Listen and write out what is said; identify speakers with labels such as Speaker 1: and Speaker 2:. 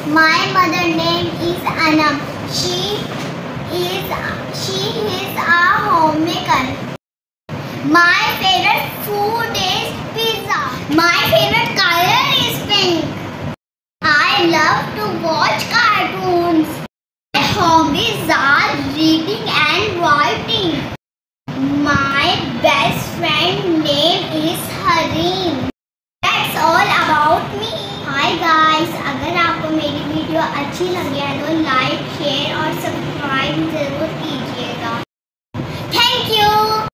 Speaker 1: My mother name is Anam. She is a homemaker. My favorite food is pizza. My favorite color is pink. I love to watch cartoons. My hobbies are reading and writing. My best friend name is Harim. That's all about me. Hi guys, अगर आपको मेरी video अच्छी लगी है तो